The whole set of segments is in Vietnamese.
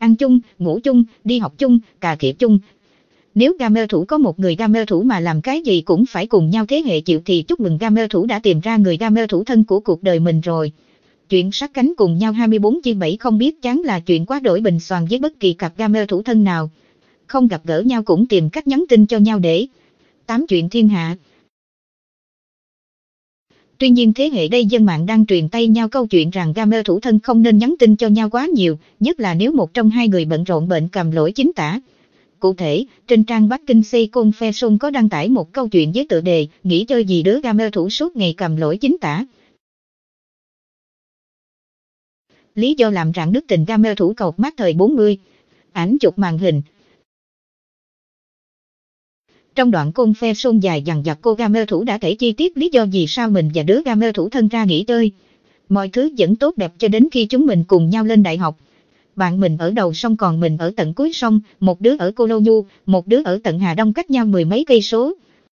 ăn chung, ngủ chung, đi học chung, cà khịa chung. Nếu gamer thủ có một người gamer thủ mà làm cái gì cũng phải cùng nhau thế hệ chịu thì chúc mừng gamer thủ đã tìm ra người gamer thủ thân của cuộc đời mình rồi. Chuyện sát cánh cùng nhau 24/7 không biết chán là chuyện quá đổi bình soàn với bất kỳ cặp gamer thủ thân nào. Không gặp gỡ nhau cũng tìm cách nhắn tin cho nhau để tám chuyện thiên hạ. Tuy nhiên thế hệ đây dân mạng đang truyền tay nhau câu chuyện rằng gamer thủ thân không nên nhắn tin cho nhau quá nhiều, nhất là nếu một trong hai người bận rộn bệnh cầm lỗi chính tả. Cụ thể, trên trang McKinsey Confession có đăng tải một câu chuyện với tựa đề "Nghỉ chơi gì đứa gamer thủ suốt ngày cầm lỗi chính tả". Lý do làm rạn nứt tình gamer thủ cộc mát thời 40. Ảnh chụp màn hình. Trong đoạn confession dài dằng dặc, cô gamer thủ đã kể chi tiết lý do vì sao mình và đứa gamer thủ thân ra nghỉ chơi. Mọi thứ vẫn tốt đẹp cho đến khi chúng mình cùng nhau lên đại học. Bạn mình ở đầu sông còn mình ở tận cuối sông, một đứa ở Cô Lô Nhu, một đứa ở tận Hà Đông cách nhau mười mấy cây số.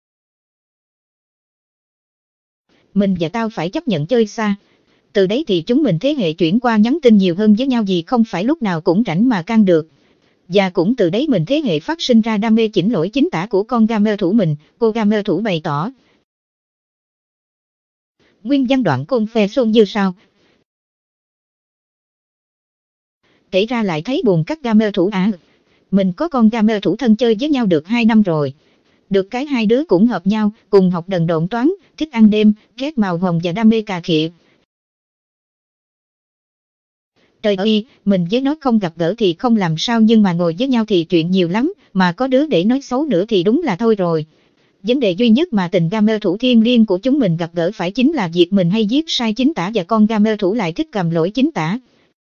Mình và tao phải chấp nhận chơi xa. Từ đấy thì chúng mình thế hệ chuyển qua nhắn tin nhiều hơn với nhau vì không phải lúc nào cũng rảnh mà can được. Và cũng từ đấy mình thế hệ phát sinh ra đam mê chỉnh lỗi chính tả của con gamer thủ mình, cô gamer thủ bày tỏ. Nguyên văn đoạn confession như sau. Kể ra lại thấy buồn các gamer thủ mình có con gamer thủ thân chơi với nhau được 2 năm rồi. Được cái hai đứa cũng hợp nhau, cùng học đần độn toán, thích ăn đêm, ghét màu hồng và đam mê cà khịa. Trời ơi, mình với nó không gặp gỡ thì không làm sao nhưng mà ngồi với nhau thì chuyện nhiều lắm, mà có đứa để nói xấu nữa thì đúng là thôi rồi. Vấn đề duy nhất mà tình gamer thủ thiêng liêng của chúng mình gặp gỡ phải chính là việc mình hay viết sai chính tả và con gamer thủ lại thích cầm lỗi chính tả.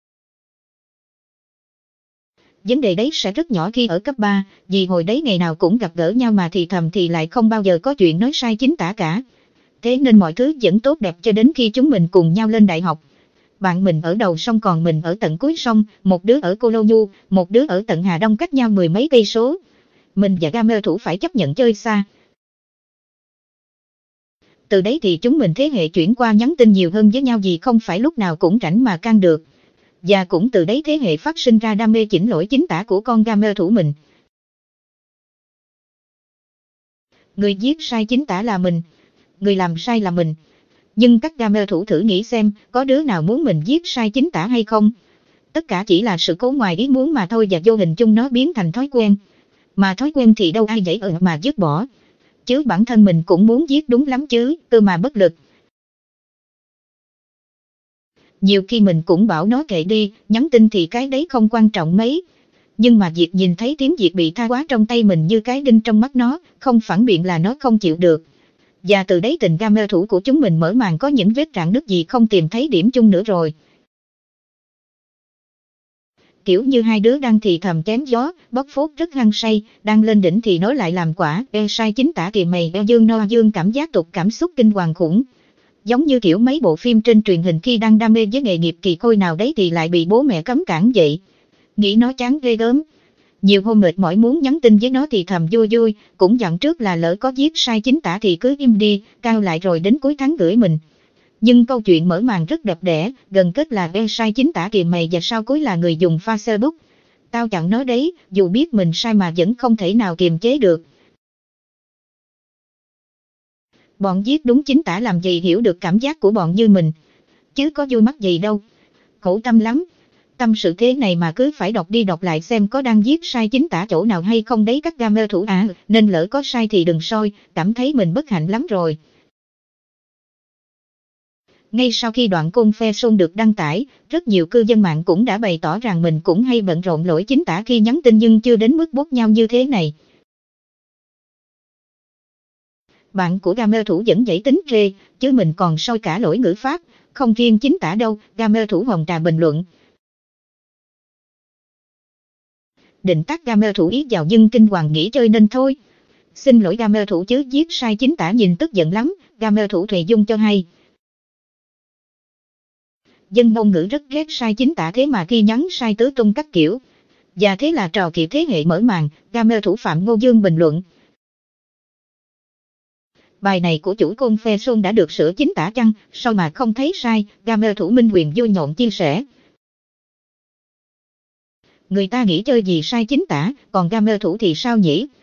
Vấn đề đấy sẽ rất nhỏ khi ở cấp 3, vì hồi đấy ngày nào cũng gặp gỡ nhau mà thì thầm thì lại không bao giờ có chuyện nói sai chính tả cả. Thế nên mọi thứ vẫn tốt đẹp cho đến khi chúng mình cùng nhau lên đại học. Bạn mình ở đầu sông còn mình ở tận cuối sông, một đứa ở Cô Lô Nhu, một đứa ở tận Hà Đông cách nhau mười mấy cây số. Mình và gamer thủ phải chấp nhận chơi xa. Từ đấy thì chúng mình thế hệ chuyển qua nhắn tin nhiều hơn với nhau vì không phải lúc nào cũng rảnh mà can được. Và cũng từ đấy thế hệ phát sinh ra đam mê chỉnh lỗi chính tả của con gamer thủ mình. Người viết sai chính tả là mình, người làm sai là mình. Nhưng các gamer thủ thử nghĩ xem, có đứa nào muốn mình viết sai chính tả hay không? Tất cả chỉ là sự cố ngoài ý muốn mà thôi và vô hình chung nó biến thành thói quen. Mà thói quen thì đâu ai dễ mà dứt bỏ. Chứ bản thân mình cũng muốn viết đúng lắm chứ, cơ mà bất lực. Nhiều khi mình cũng bảo nó kệ đi, nhắn tin thì cái đấy không quan trọng mấy. Nhưng mà việc nhìn thấy tiếng Việt bị tha hóa trong tay mình như cái đinh trong mắt nó, không phản biện là nó không chịu được. Và từ đấy tình gamer thủ của chúng mình mở màn có những vết rạn nứt gì không tìm thấy điểm chung nữa rồi. Kiểu như hai đứa đang thì thầm chém gió, bóc phốt rất hăng say, đang lên đỉnh thì nó lại làm quả, sai chính tả kìa mày, dương no dương cảm giác tục cảm xúc kinh hoàng khủng. Giống như kiểu mấy bộ phim trên truyền hình khi đang đam mê với nghề nghiệp kỳ khôi nào đấy thì lại bị bố mẹ cấm cản vậy. Nghĩ nó chán ghê gớm. Nhiều hôm mệt mỏi muốn nhắn tin với nó thì thầm vui vui, cũng dặn trước là lỡ có viết sai chính tả thì cứ im đi, cao lại rồi đến cuối tháng gửi mình. Nhưng câu chuyện mở màn rất đẹp đẽ, gần kết là sai chính tả kìa mày và sau cuối là người dùng Facebook. Tao chặn nó đấy, dù biết mình sai mà vẫn không thể nào kiềm chế được. Bọn viết đúng chính tả làm gì hiểu được cảm giác của bọn như mình. Chứ có vui mắt gì đâu. Khổ tâm lắm. Tâm sự thế này mà cứ phải đọc đi đọc lại xem có đang viết sai chính tả chỗ nào hay không đấy các gamer thủ nên lỡ có sai thì đừng soi, cảm thấy mình bất hạnh lắm rồi. Ngay sau khi đoạn confession được đăng tải, rất nhiều cư dân mạng cũng đã bày tỏ rằng mình cũng hay bận rộn lỗi chính tả khi nhắn tin nhưng chưa đến mức bốt nhau như thế này. Bạn của gamer thủ vẫn dãy tính rê, chứ mình còn soi cả lỗi ngữ pháp, không riêng chính tả đâu, gamer thủ Hồng Trà bình luận. Định tắt gamer thủ ý vào nhưng kinh hoàng nghỉ chơi nên thôi. Xin lỗi gamer thủ chứ viết sai chính tả nhìn tức giận lắm, gamer thủ Thùy Dung cho hay. Dân ngôn ngữ rất ghét sai chính tả thế mà khi nhắn sai tứ tung các kiểu. Và thế là trò kiểu thế hệ mở màn, gamer thủ Phạm Ngô Dương bình luận. Bài này của chủ confession đã được sửa chính tả chăng, sao mà không thấy sai, gamer thủ Minh Huyền vui nhộn chia sẻ. Người ta nghĩ chơi gì sai chính tả, còn gamer thủ thì sao nhỉ?